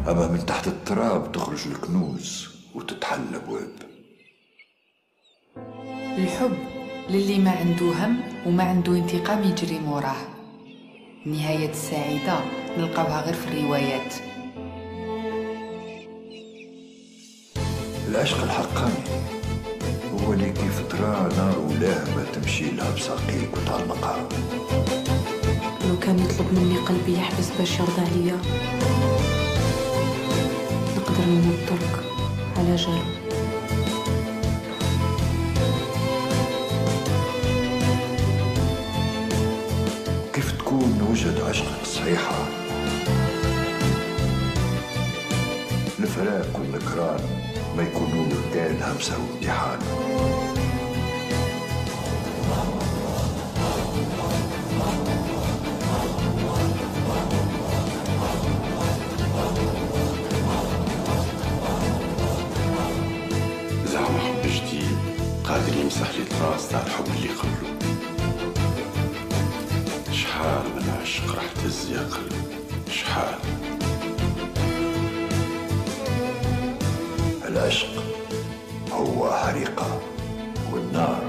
أما من تحت التراب تخرج الكنوز وتتحل الأبواب. الحب للي ما عنده هم وما عنده انتقام يجري موراه. النهاية السعيدة نلقاوها غير في الروايات. العشق الحقاني هو اللي كيف ترى نار ولهبة تمشي لها بساقيك وتعلقها. لو كان يطلب مني قلبي يحبس باش يرضى عليا نقدر نموت درك على جالو. كيف تكون وجد عشقك صحيحة؟ الفراق والنكران ما يكونوا كان همسة وامتحان. زعما حب جديد قادر يمسح لي الراس تاع الحب اللي قبله. شحال من عشق راح تهز يا قلب، شحال. العشق هو حريقة والنار